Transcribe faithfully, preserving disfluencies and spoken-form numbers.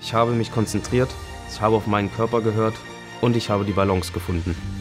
Ich habe mich konzentriert, ich habe auf meinen Körper gehört und ich habe die Balance gefunden.